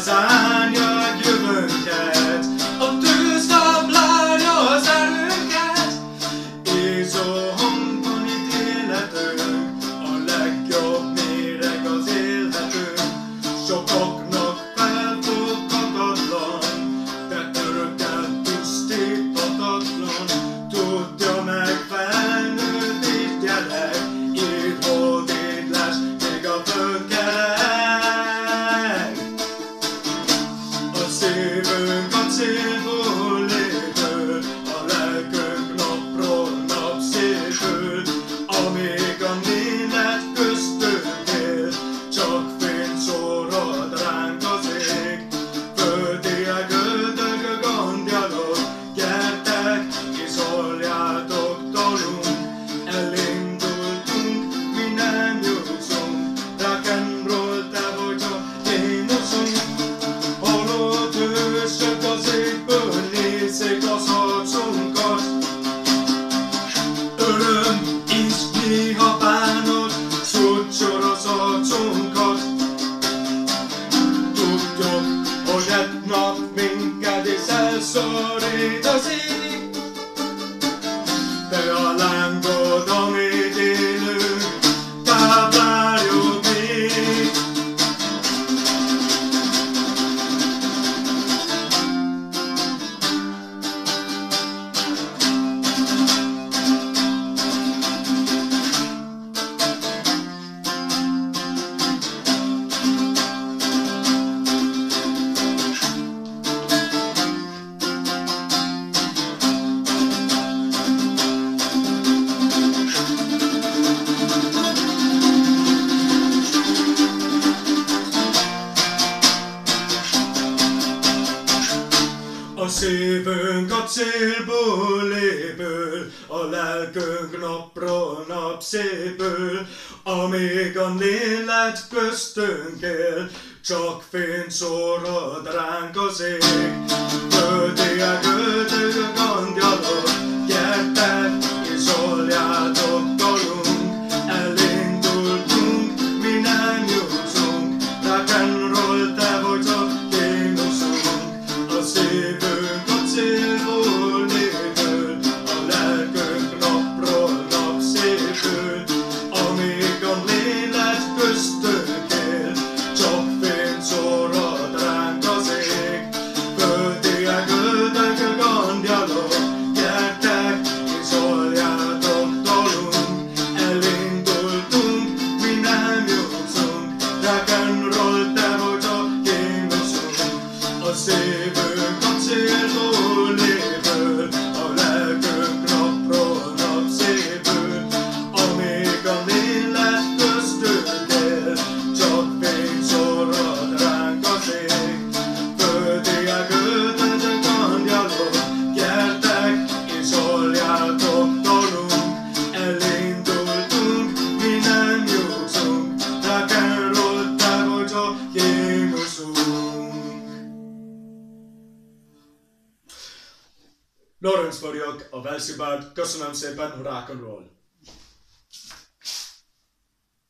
az árnyag jövőnket, a tűznap lánya az erőnket, Ézó hangban ítélhetőnk, a legjobb méreg az élhetőnk, sokaknak felfoghatatlan, de örökkel pusztíthatatlan, tudja meg felnőtt és gyerek, így volt édles, még a földkerek. A szívünk a célból lépő, a lelkünk napról napszépül, amíg a nélet köztünk él, csak fény szórad ránk az ég. Földiek, ördögök, angyalok, gyertek, kiszoljátok tolunk, elindultunk, mi nem nyugszunk, rock'n'roll, te vagy a génuszunk. Halott hősök az égből nézik az arcunkat, öröm is néha bánat, sucsor az arcunkat. Tudjuk, hogy egy nap minket is elszorít az ég, de a lángod, amit élünk, tápláljuk még. A szívünk a célból épül, a lelkünk napról napszépül, amíg a nélet köztünk él, csak fény szórad ránk az ég. Földiek, ördögök, angyalok, gyertek, kiszoljátok tolunk, elindultunk, mi nem nyugszunk, rock'n'roll, te vagy a génuszunk. A szívünk a célból lépül, a lelkünk napról napszépül, amíg a nélet köztünk él, csak fény szórad ránk az ég. Földiek, ördögök, angyalok, gyertek, kiszoljátok tolunk, elindultunk, mi nem nyugszunk, rock'n'roll, te vagy a génuszunk. A szívünk a célból lépül, a lelkünk napról napszépül, amíg a nélet köztünk él, csak fény szórad ránk az ég. Földiek, ördögök, angyalok, gyertek, kiszoljátok tolunk, elindultunk, mi nem nyugszunk, rock'n'roll, te vagy a génuszunk. Lawrence vagyok, a Velszi Bard, köszönöm szépen, rock'n'roll!